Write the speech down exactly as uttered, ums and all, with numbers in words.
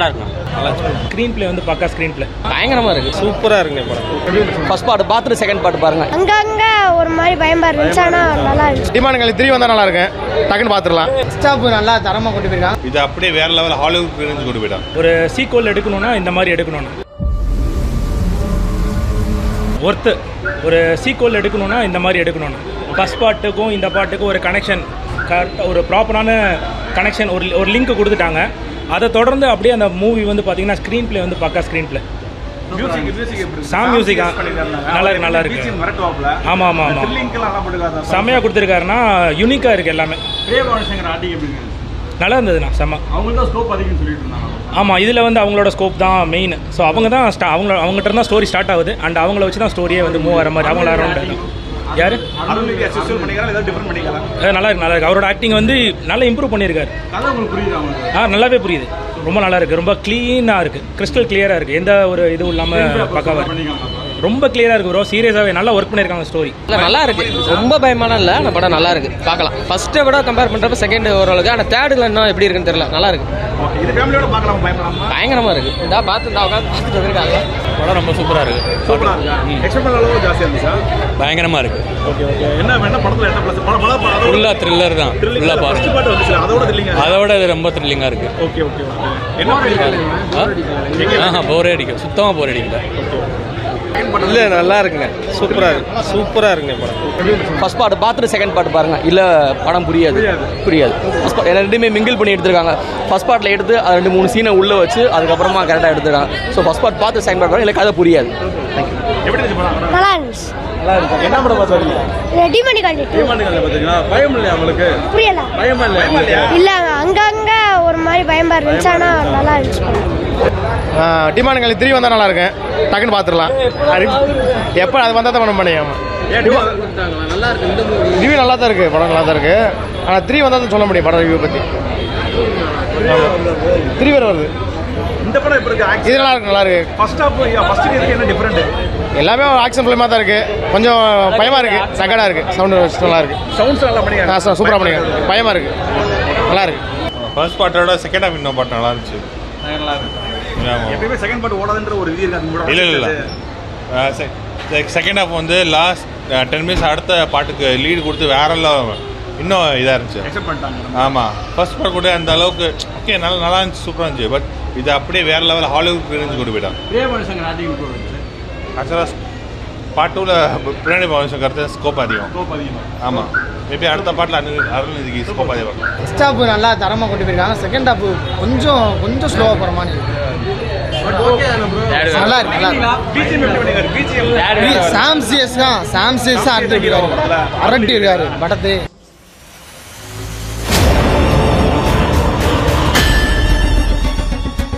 நல்லா இருக்கு. நல்லா இருக்கு. ஸ்க்ரீன் பிளே வந்து பக்கா ஸ்க்ரீன் பிளே பயங்கரமாக இருக்குது. சூப்பராக இருக்குங்க படம். ஃபர்ஸ்ட் பார்ட் பார்த்துட்டு செகண்ட் பார்ட் பாருங்க. அங்கங்க ஒரு மாதிரி பயமா இருந்துச்சு, ஆனால் நல்லா இருந்துச்சு. டிமாண்டுகள் த்ரீ வந்தால் நல்லா இருக்கும், டக்குன்னு பார்த்துடலாம். ஸ்டாப் நல்லா தரமாக கொண்டு போயிருக்காங்க. இது அப்படியே வேற லெவல் ஹாலிவுட் ரேஞ்ச் கொண்டு போயிட்டான். ஒரு சீக்வல் எடுக்கணும்னா இந்த மாதிரி எடுக்கணும். ஒர்த்து ஒரு சீக்வல் எடுக்கணும்னா இந்த மாதிரி எடுக்கணும். ஃபஸ்ட் பாட்டுக்கும் இந்த பாட்டுக்கும் ஒரு கனெக்ஷன், கரெக்டாக ஒரு ப்ராப்பரான கனெக்ஷன், ஒரு ஒரு லிங்க் கொடுத்துட்டாங்க. அதை தொடர்ந்து அப்படியே அந்த மூவி வந்து பார்த்தீங்கன்னா ஸ்க்ரீன் பிளே வந்து பக்கா ஸ்க்ரீன் பிளே. சாம் மியூசிக்கா நல்லா இருக்கு, நல்லா இருக்கு. ஆமாம் ஆமாம் ஆமாம், செம்மையாக கொடுத்துருக்காருன்னா யூனிக்காக இருக்குது எல்லாமே. நல்லா இருந்ததுண்ணா செம்ம. ஆமாம், இதில் வந்து அவங்களோட ஸ்கோப் தான் மெயின். ஸோ அவங்க தான் ஸ்டா அவங்க அவங்ககிட்ட தான் ஸ்டோரி ஸ்டார்ட் ஆகுது. அண்ட் அவங்கள வச்சு தான் ஸ்டோரியே வந்து மூவ் ஆகிற மாதிரி. அவங்கள அரௌண்ட் யார் நல்லா இருக்கு, நல்லா இருக்கு. அவரோட ஆக்டிங் வந்து நல்லா இம்ப்ரூவ் பண்ணியிருக்காரு. ஆ நல்லாவே புரியுது, ரொம்ப நல்லா இருக்குது. ரொம்ப க்ளீனாக இருக்குது, கிறிஸ்டல் கிளியராக இருக்குது, எந்த ஒரு இதுவும் இல்லாமல் பக்காவாக இருக்குது. ரொம்ப கிளியராக இருக்குது ப்ரோ, சீரியஸாகவே நல்லா ஒர்க் பண்ணியிருக்காங்க ஸ்டோரி. இல்லை நல்லா இருக்குது, ரொம்ப பயமான இல்லை. அந்த படம் நல்லா இருக்குது, பார்க்கலாம். ஃபஸ்ட்டை விட கம்பேர் பண்ணுறப்ப செகண்ட் ஓரளவுக்கு. ஆனால் தேர்டில் இன்னும் எப்படி இருக்குன்னு தெரியல, நல்லா இருக்குது. பயங்கரமாக இருக்குது. இதாக பார்த்து இந்த உட்காந்து பார்த்துட்டு வந்துருக்காங்க. படம் ரொம்ப சூப்பராக இருக்குது. பயங்கரமாக இருக்குது. ஃபுல்லாக த்ரில்லர் தான், ஃபுல்லாக பாருங்க. அதோட இது ரொம்ப த்ரில்லிங்காக இருக்குது. ஆஹா போரே அடிக்கும், சுத்தமாக போரே அடிக்கல. இல்லை நல்லா இருக்குங்க, சூப்பராக இருக்கு, சூப்பராக இருக்குங்க படம். ஃபர்ஸ்ட் பார்ட் பார்த்துட்டு செகண்ட் பார்ட் பாருங்க. இல்லை படம் புரியாது புரியாது ஃபர்ஸ்ட் பார்ட் ரெண்டுமே மிங்கிள் பண்ணி எடுத்துருக்காங்க. ஃபர்ஸ்ட் பார்ட்டில் எடுத்து அது ரெண்டு மூணு சீனை உள்ளே வச்சு அதுக்கப்புறமா கரெக்டாக எடுத்துருக்காங்க. ஸோ ஃபர்ஸ்ட் பார்ட் பார்த்து செகண்ட் பார்ட் பாருங்க, இல்லை கதை புரியாது. நல்லா இருந்துச்சு. நல்லா இருக்கு. என்ன படம் பார்த்தீங்க? ரெடிமேட் கண்டிட்டு பயம் இல்லையா உங்களுக்கு? புரியல. பயமா இல்லையா? இல்லை அங்கங்க ஒரு மாதிரி பயமா இருந்துச்சு, ஆனால் நல்லா இருந்துச்சு. டிமாண்டுகள் த்ரீ வந்தால் நல்லா இருக்கும், டக்குன்னு பார்த்துடலாம். எப்போ அது வந்தால் தான் படம் பண்ணியாமா. ரிவ்யூ நல்லா தான் இருக்குது, படம் நல்லா தான் இருக்குது. ஆனால் த்ரீ வந்தால் தான் சொல்ல முடியும் படம் ரிவ்யூ பற்றி. த்ரீ வேறு வருது. இந்த படம் எப்படி இருக்கு? இது நல்லா இருக்கு, நல்லா இருக்கு. ஃபர்ஸ்ட் ஹாஃப் ஃபர்ஸ்ட் இயருக்கு என்ன டிஃபரெண்ட்? எல்லாமே ஆக்ஷன் ஃபிலிமாக தான் இருக்குது. கொஞ்சம் பயமாக இருக்குது, சகடாக இருக்குது. சவுண்டு நல்லா இருக்குது, சவுண்ட்ஸ் நல்லா பண்ணிருக்காங்க, சூப்பராக பண்ணிருக்காங்க. பயமாக இருக்குது, நல்லா இருக்குது. ஃபர்ஸ்ட் பார்ட்டோட செகண்ட் ஹாஃப் இன்னும் பார்ட் நல்லா இருந்துச்சு. நல்லா இருக்கு. எப்பவுமே செகண்ட் பார்ட் ஓடாதுன்ற ஒரு இது இருக்கு. இல்லை இல்லை செகண்ட் ஹாஃப் வந்து லாஸ்ட் டென் மினிட்ஸ் அடுத்த பாட்டுக்கு லீடு கொடுத்து வேற எல்லாம் இன்னும் இதாக இருந்துச்சு. எக்ஸெப்ட் பண்ணிட்டாங்க. ஆமாம், ஃபர்ஸ்ட் பார்ட் கூட அந்த அளவுக்கு ஓகே நல்லா நல்லா இருந்துச்சு, சூப்பராக இருந்துச்சு. பட் இது அப்படியே வேற லெவல் ஹாலிவுட் ரேஞ்ச் கொண்டு போயிட்டான். ஆக்சுவலாக பார்ட் டூவில் பின்னாடி பவன் சங்கர் ஸ்கோப் அதிகம். ஆமாம், மேபி அடுத்த பாட்டில் அருள்நிதிக்கு ஸ்கோப் அதிகம். ஃபர்ஸ்ட் ஹாஃப் நல்லா தரமாக கொண்டு போயிருக்காங்க. செகண்ட் ஹாஃப் கொஞ்சம் கொஞ்சம் ஸ்லோவாக போகிற மாதிரி இருக்குது. நல்லா இருக்கு, நல்லா இருக்கு. சாம் சிஎஸ் தான், சாம் சிஎஸ் தான் அரட்டி இருக்காரு அரட்டி இருக்காரு படத்தை.